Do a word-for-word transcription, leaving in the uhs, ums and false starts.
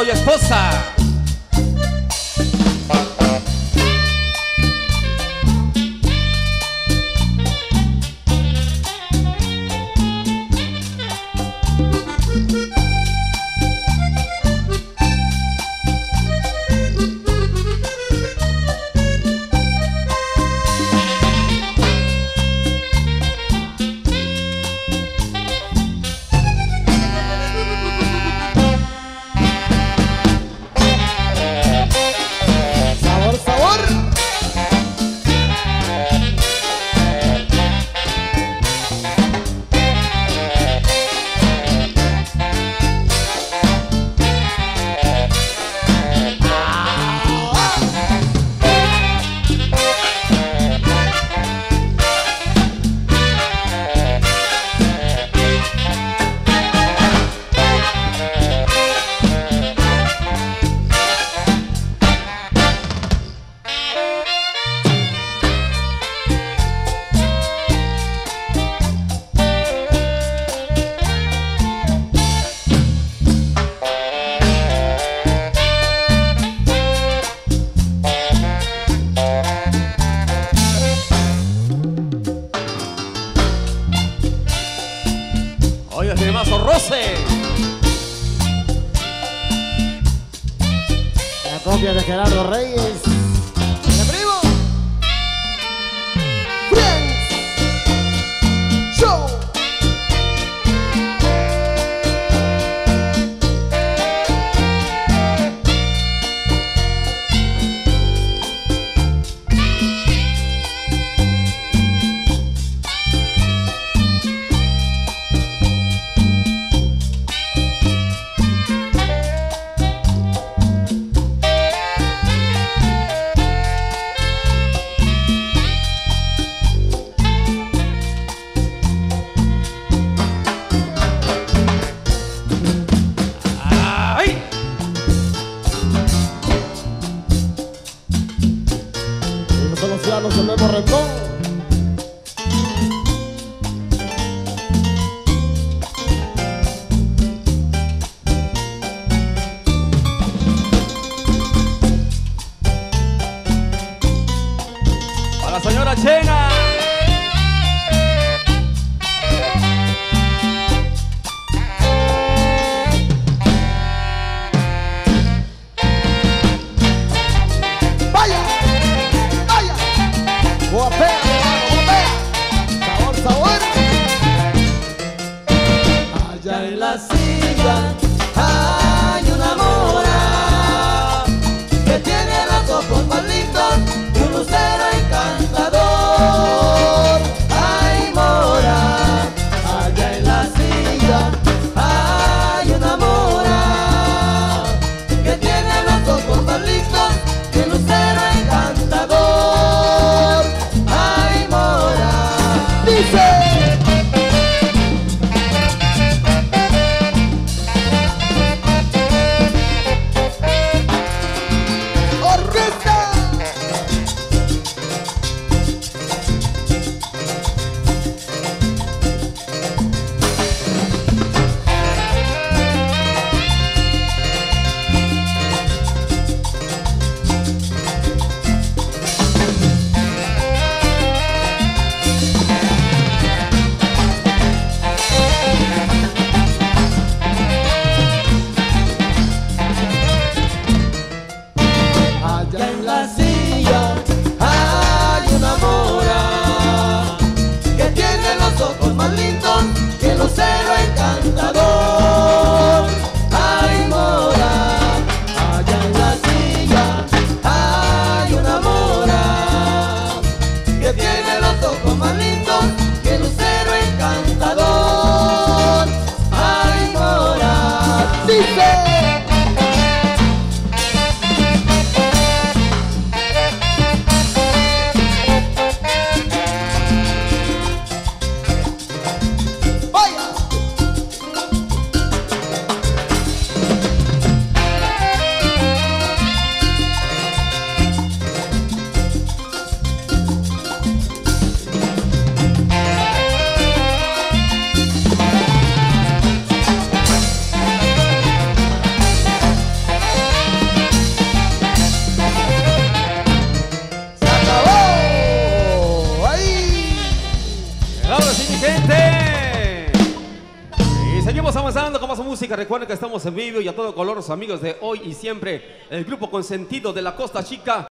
soy esposa. Oye, ese mazo roce. La copia de Gerardo Reyes. ¡El primo! ¡Friends! ¡Show! Los el Memo Rendón. Para la señora Chena. Guapea, guapea, sabor, sabor. Allá en la silla hay una mora que tiene los ojos más lindos y un lucero encantador. Ay, mora, allá en la silla hay una mora que tiene los ojos más lindos y un lucero encantador. Dice orquesta. Allá en la silla hay una mora que tiene los ojos más lindos y el lucero encantador. Ay, mora, allá en la silla hay una mora que tiene los ojos más lindos y el lucero encantador. Ay, mora, dice. gente. Y seguimos avanzando con más música. Recuerden que estamos en vivo y a todo color, los amigos de hoy y siempre, el grupo consentido de la Costa Chica.